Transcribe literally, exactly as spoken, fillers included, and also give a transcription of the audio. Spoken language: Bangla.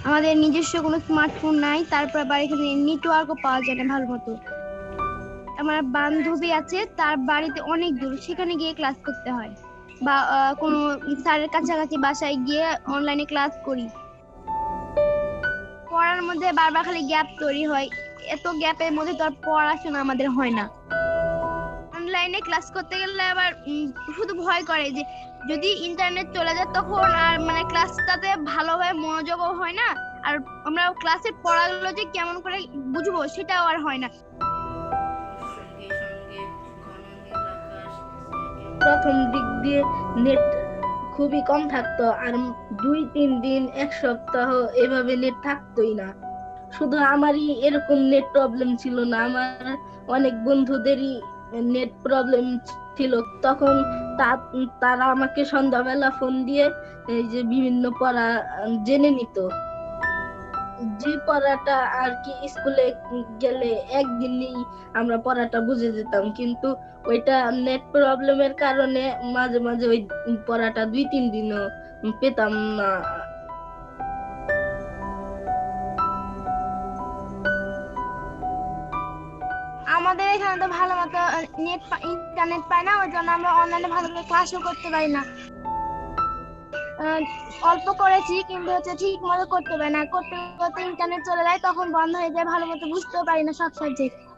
আমাদের নিজস্ব কোনো স্মার্টফোন নাই, তারপর আবার এখানে নেটওয়ার্কও পাওয়া যায় না ভালো মতো। আমার বান্ধবী আছে, তার বাড়িতে অনেক দূর, সেখানে গিয়ে ক্লাস করতে হয়, বা আহ, কোনো স্যারের কাছাকাছি বাসায় গিয়ে অনলাইনে ক্লাস করি। পড়ার মধ্যে বারবার খালি গ্যাপ তৈরি হয়, এত গ্যাপের মধ্যে তো আর পড়াশোনা আমাদের হয় না। অনলাইনে ক্লাস করতে গেলে আবার উম, শুধু ভয় করে যে যদি ইন্টারনেট চলে যায় তখন আর মানে ক্লাসটাতে ভালোভাবে মনোযোগও হয় না, আর আমরা ক্লাসে পড়াগুলো যে কেমন করে বুঝবো সেটাও আর হয় না। প্রথম দিক দিয়ে নেট খুবই কম থাকতো, আর দুই তিন দিন এক সপ্তাহ এভাবে নেট থাকতোই না। শুধু আমারই এরকম নেট প্রবলেম ছিল না, আমার অনেক বন্ধুদেরই নেট প্রবলেম ছিল। তখন তা- তারা আমাকে সন্ধ্যাবেলা ফোন দিয়ে এই যে বিভিন্ন পড়া আহ, জেনে নিত। যে পড়াটা আর কি স্কুলে গেলে একদিনই আমরা পড়াটা বুঝে যেতাম, কিন্তু ওইটা নেট প্রবলেমের কারণে মাঝে মাঝে ওই পড়াটা দুই তিন দিনও পেতাম না। আমাদের এখানে তো ভালো মতো নেট ইন্টারনেট পায় না, ওই জন্য আমরা অনলাইনে ভালো করে ক্লাসও করতে পারি না। আহ, অল্প করেছি কিন্তু হচ্ছে ঠিক মতো করতে পারি না, করতে করতে ইন্টারনেট চলে যায়, তখন বন্ধ হয়ে যায়, ভালো মতো বুঝতেও পারি না সব সাবজেক্ট।